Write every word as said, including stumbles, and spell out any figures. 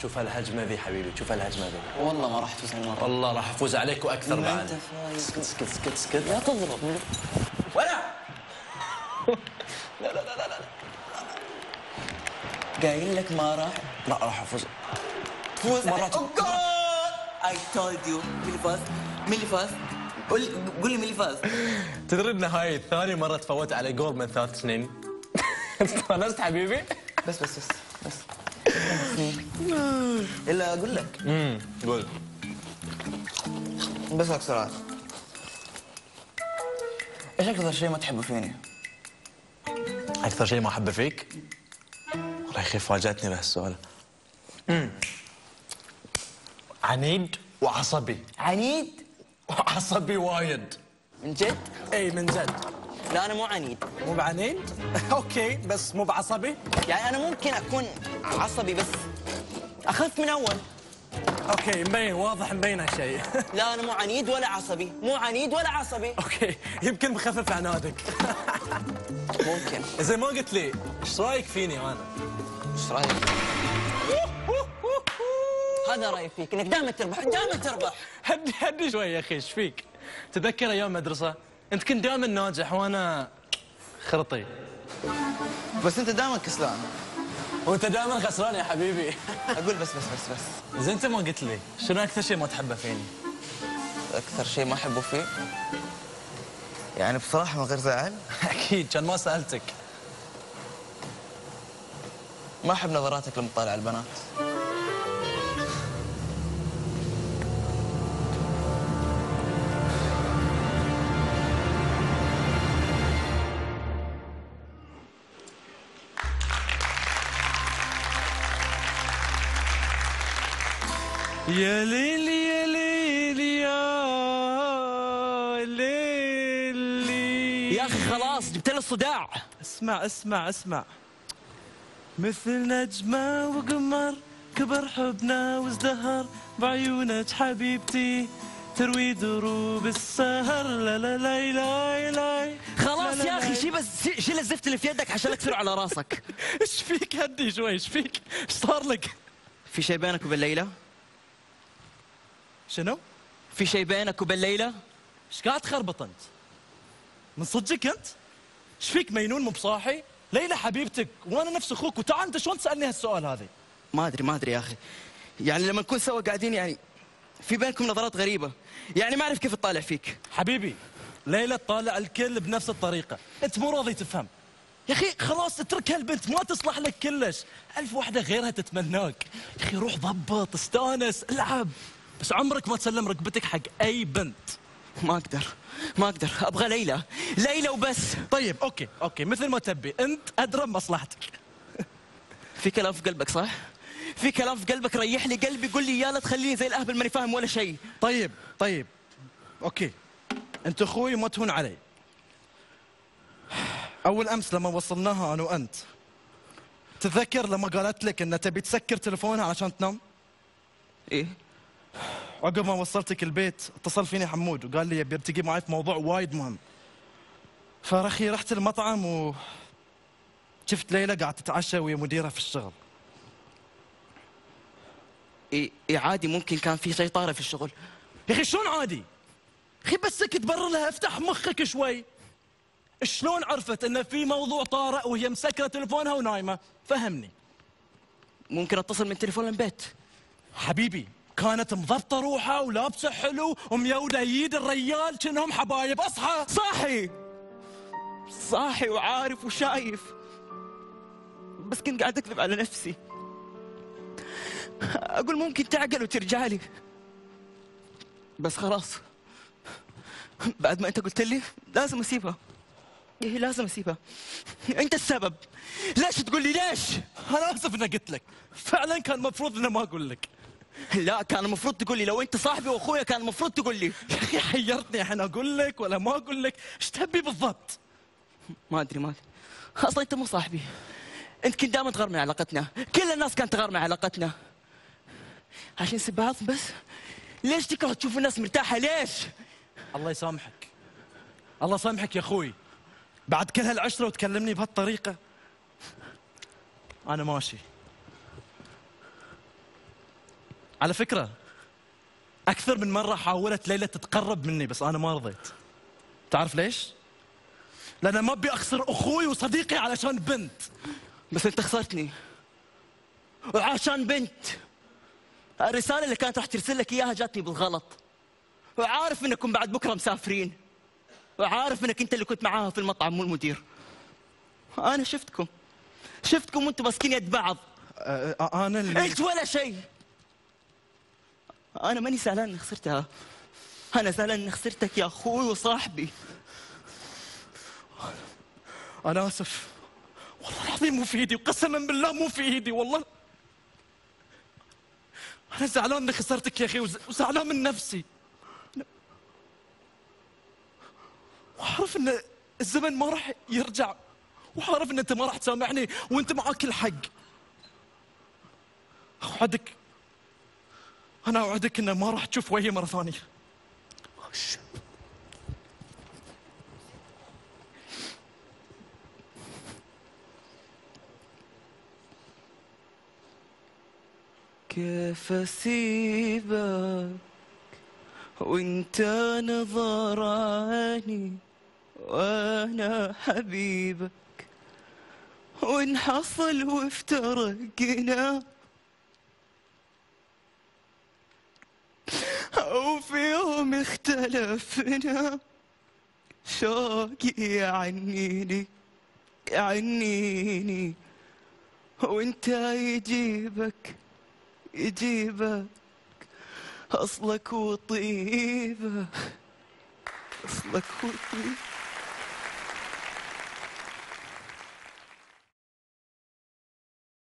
شوف هالهجمه ذي حبيبي، شوف هالهجمه ذي. والله ما راح تفوز هالمره. والله راح افوز عليك واكثر بعد. انت فايز. اسكت اسكت اسكت اسكت. لا تضرب. ولا لا لا لا لا لا قايل لك ما راح. لا راح افوز. فوز مرات. جول. اي تولد يو. مين اللي فاز؟ مين اللي فاز؟ قول قول لي مين اللي فاز؟ تدري ان هاي ثاني مره تفوت على جول من ثلاث سنين. استانست حبيبي؟ بس بس بس بس الا اقول لك. امم قول. بسألك سؤال. ايش اكثر شيء ما تحبه فيني؟ اكثر شيء ما احبه فيك؟ والله يا اخي فاجأتني بهالسؤال. امم عنيد وعصبي. عنيد؟ وعصبي وايد. من جد؟ اي من جد. لا انا مو عنيد. مو بعنيد؟ اوكي بس مو بعصبي؟ يعني انا ممكن اكون عصبي بس اخف من اول. اوكي مبين، واضح مبين هالشيء. لا انا مو عنيد ولا عصبي، مو عنيد ولا عصبي. اوكي يمكن مخفف عنادك. ممكن. زين ما قلت لي ايش رايك فيني انا؟ ايش رايك؟ هذا رايي فيك، انك دائما تربح دائما تربح. هدي هدي شوي يا اخي، ايش فيك؟ تذكر ايام مدرسه؟ انت كنت دائما ناجح وانا خرطي. بس انت دائما كسلان. وانت دائما خسران يا حبيبي. اقول بس بس بس بس. زين انت ما قلت لي شنو اكثر شيء ما تحبه فيني؟ اكثر شيء ما احبه فيه؟ يعني بصراحه من غير زعل؟ اكيد كان ما سالتك. ما احب نظراتك لما تطالع البنات. يا ليلي يا ليلي يا ليلي. يا اخي خلاص جبت له الصداع. اسمع اسمع اسمع. مثل نجمة وقمر كبر حبنا وازدهر بعيونك حبيبتي تروي دروب السهر. لا لا لا لا لا. خلاص يا اخي شيل بس شيل الزفت اللي في يدك عشان اكسره على راسك. ايش فيك؟ هدي شوي، ايش فيك؟ ايش صار لك؟ في شيء بينك وبين ليلى؟ شنو؟ في شيء بينك وبين ليلى؟ ايش قاعد تخربط انت؟ من صدقك انت؟ ايش فيك مجنون مو بصاحي؟ ليلى حبيبتك وانا نفس اخوك، وتعال انت شلون تسالني هالسؤال هذا؟ ما ادري ما ادري يا اخي، يعني لما نكون سوا قاعدين يعني في بينكم نظرات غريبه، يعني ما اعرف كيف تطالع فيك. حبيبي ليلى تطالع الكل بنفس الطريقه، انت مو راضي تفهم. يا اخي خلاص اترك هالبنت ما تصلح لك كلش، الف وحده غيرها تتمناك. يا اخي روح ضبط استانس العب، بس عمرك ما تسلم ركبتك حق اي بنت. ما اقدر ما اقدر، ابغى ليلى ليلى وبس. طيب اوكي اوكي مثل ما تبي، انت ادرى بمصلحتك. في كلام في قلبك صح؟ في كلام في قلبك ريح لي قلبي، قول لي يا لا تخليني زي الاهبل ماني فاهم ولا شيء. طيب طيب اوكي، انت اخوي وما تهون علي. اول امس لما وصلناها انا وانت، تتذكر لما قالت لك ان تبي تسكر تلفونها علشان تنام؟ ايه. عقب ما وصلتك البيت اتصل فيني حمود وقال لي يبي يرتقي معي في موضوع وايد مهم. فرخي رحت المطعم و شفت ليلى قاعده تتعشى ويا مديرها في الشغل. ايه إيه عادي، ممكن كان في شيء طارئ في الشغل. يا اخي شلون عادي؟ اخي بس سكت برر لها، افتح مخك شوي. شلون عرفت ان في موضوع طارئ وهي مسكره تلفونها ونايمه؟ فهمني. ممكن اتصل من تليفون البيت. حبيبي كانت مضبطه روحها ولابسه حلو وميوده يد الريال كأنهم حبايب. اصحى. صاحي صاحي وعارف وشايف، بس كنت قاعد اكذب على نفسي. اقول ممكن تعقل وترجع لي، بس خلاص بعد ما انت قلت لي لازم اسيبها. ايه لازم اسيبها، انت السبب. ليش تقول لي ليش؟ انا اسف اني قلت لك، فعلا كان المفروض اني ما اقول لك. لا كان المفروض تقول لي، لو انت صاحبي واخويا كان المفروض تقول لي. يا اخي حيرتني الحين اقول لك ولا ما اقول لك، ايش تبي بالضبط؟ ما ادري ما ادري اصلا انت مو صاحبي، انت كنت دائما تغار من علاقتنا، كل الناس كانت تغار من علاقتنا عشان سباط بس. ليش تكره تشوف الناس مرتاحه؟ ليش؟ الله يسامحك، الله يسامحك يا اخوي، بعد كل هالعشره وتكلمني بهالطريقه. انا ماشي. على فكرة أكثر من مرة حاولت ليلى تتقرب مني بس أنا ما رضيت. تعرف ليش؟ لأن ما أبي أخسر أخوي وصديقي علشان بنت. بس أنت خسرتني وعشان بنت. الرسالة اللي كانت راح ترسل لك إياها جاتني بالغلط، وعارف إنكم بعد بكرة مسافرين، وعارف إنك أنت اللي كنت معاها في المطعم مو المدير. أنا شفتكم شفتكم وأنتم ماسكين يد بعض. أه أنا اللي أنت ولا شيء. أنا ماني زعلان إني خسرتها، أنا زعلان إني خسرتك يا أخوي وصاحبي. أنا آسف والله العظيم مو في إيدي، وقسما بالله مو في إيدي والله. أنا زعلان إني خسرتك يا أخي وزعلان من نفسي، وأعرف إن الزمن ما راح يرجع، وأعرف إن أنت ما راح تسامحني وأنت معاك الحق. أوعدك، أنا أوعدك إن ما راح تشوف وجهي مرة ثانية. كيف أسيبك وأنت نظراني وأنا حبيبك، وإن حصل وافترقنا أو في يوم اختلفنا، شوقي يعنيني يعنيني وانت يجيبك يجيبك أصلك وطيبة، أصلك وطيبة.